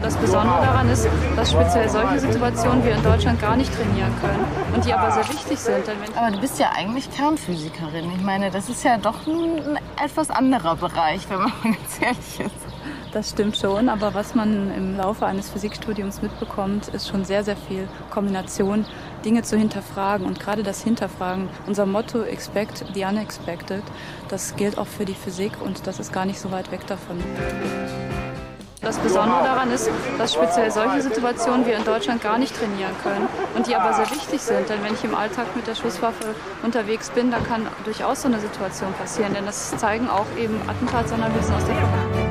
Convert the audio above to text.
Das Besondere daran ist, dass speziell solche Situationen wir in Deutschland gar nicht trainieren können und die aber sehr wichtig sind. Aber du bist ja eigentlich Kernphysikerin. Ich meine, das ist ja doch ein etwas anderer Bereich, wenn man mal ganz ehrlich ist. Das stimmt schon, aber was man im Laufe eines Physikstudiums mitbekommt, ist schon sehr, sehr viel Kombination, Dinge zu hinterfragen. Und gerade das Hinterfragen, unser Motto Expect the Unexpected, das gilt auch für die Physik und das ist gar nicht so weit weg davon. Das Besondere daran ist, dass speziell solche Situationen wir in Deutschland gar nicht trainieren können und die aber sehr wichtig sind. Denn wenn ich im Alltag mit der Schusswaffe unterwegs bin, dann kann durchaus so eine Situation passieren. Denn das zeigen auch eben Attentatsanalysen aus der Vergangenheit.